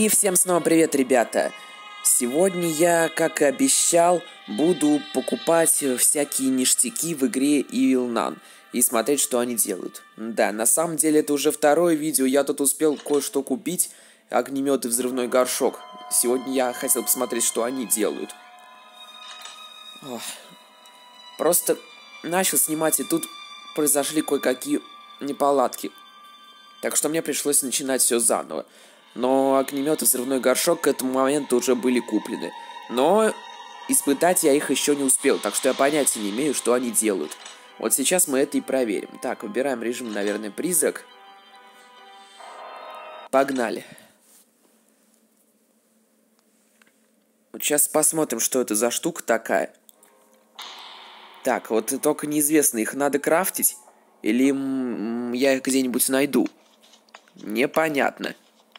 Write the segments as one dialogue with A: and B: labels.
A: И всем снова привет, ребята! Сегодня я, как и обещал, буду покупать всякие ништяки в игре Evil Nun и смотреть, что они делают. Да, на самом деле это уже второе видео, я тут успел кое-что купить, огнемет и взрывной горшок. Сегодня я хотел посмотреть, что они делают. Просто начал снимать, и тут произошли кое-какие неполадки. Так что мне пришлось начинать все заново. Но огнемет и взрывной горшок к этому моменту уже были куплены. Но испытать я их еще не успел, так что я понятия не имею, что они делают. Вот сейчас мы это и проверим. Так, выбираем режим, наверное, призрак. Погнали. Вот сейчас посмотрим, что это за штука такая. Так, вот только неизвестно, их надо крафтить? Или я их где-нибудь найду? Непонятно.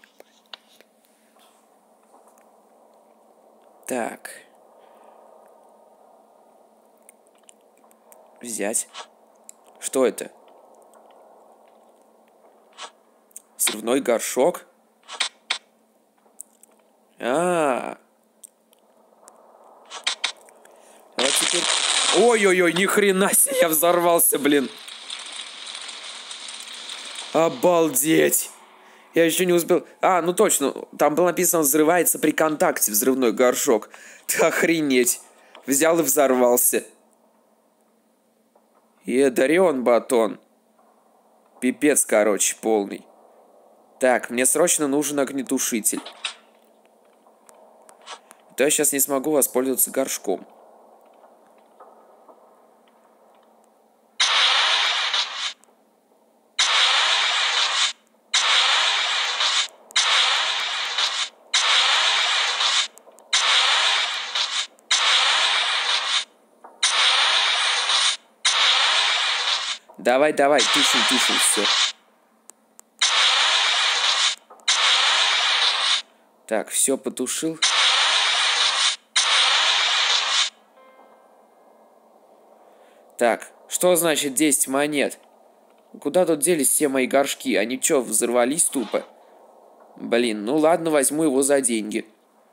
A: Так. Взять. Что это? Взрывной горшок? Вот теперь... Ой-ой-ой, ни хрена себе, я взорвался, блин. Обалдеть. Я еще не успел... ну точно, там было написано «взрывается при контакте взрывной горшок». Охренеть. Взял и взорвался. Дарион батон. Пипец, короче, полный. Так, мне срочно нужен огнетушитель. То я сейчас не смогу воспользоваться горшком. Давай, тушим, все. Так, все потушил. Так, что значит 10 монет? Куда тут делись все мои горшки? Они что, взорвались тупо? Блин, ну ладно, возьму его за деньги.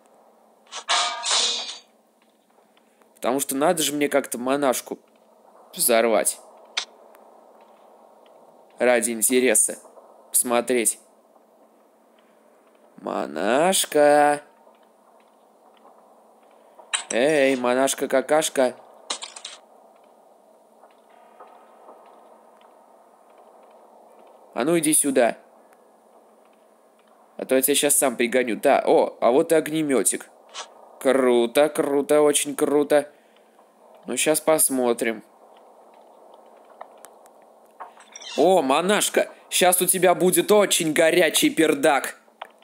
A: Потому что надо же мне как-то монашку взорвать. Ради интереса. Посмотреть. Монашка. Эй, монашка-какашка. А ну иди сюда. А то я тебя сейчас сам пригоню. Да, а вот и огнеметик. Круто, круто, очень круто. Ну, сейчас посмотрим. О, монашка, сейчас у тебя будет очень горячий пердак.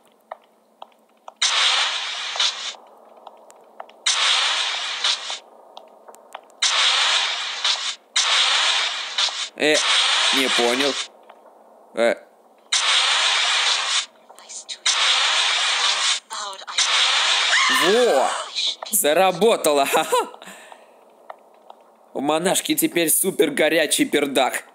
A: Не понял. Во! Заработало! У монашки теперь супер горячий пердак.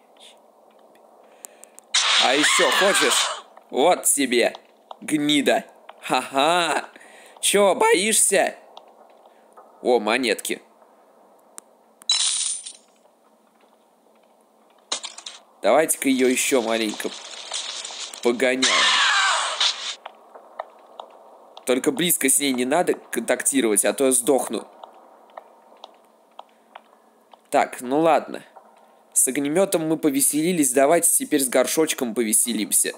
A: А еще хочешь? Вот тебе, гнида. Ха-ха. Чё, боишься? О, монетки. Давайте-ка ее еще маленько погоняем. Только близко с ней не надо контактировать, а то я сдохну. Так, ну ладно. С огнеметом мы повеселились, давайте теперь с горшочком повеселимся.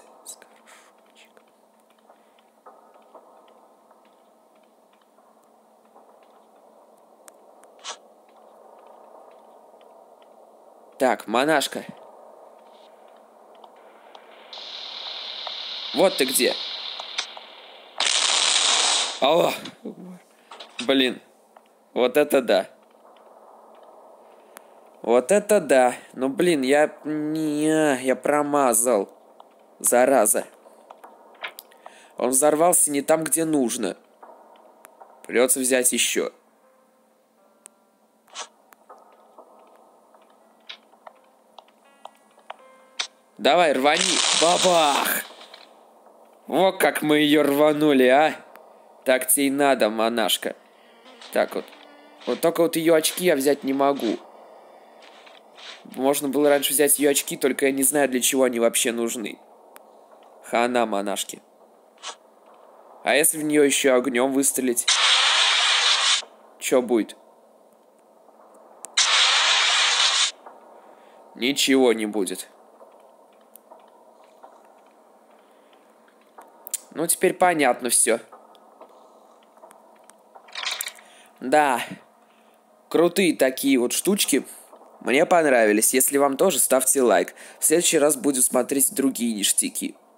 A: Так, монашка. Вот ты где. Блин. Вот это да. Вот это да. Ну, блин, я промазал. Зараза. Он взорвался не там, где нужно. Придется взять еще. Давай, рвани. Бабах. О, как мы ее рванули, а! Так тебе и надо, монашка. Так вот. Вот только вот ее очки я взять не могу. Можно было раньше взять ее очки, только я не знаю, для чего они вообще нужны. Хана, монашки. А если в нее еще огнем выстрелить? Че будет? Ничего не будет. Ну, теперь понятно все. Да. Крутые такие вот штучки. Мне понравились. Если вам тоже, ставьте лайк. В следующий раз будем смотреть другие ништяки.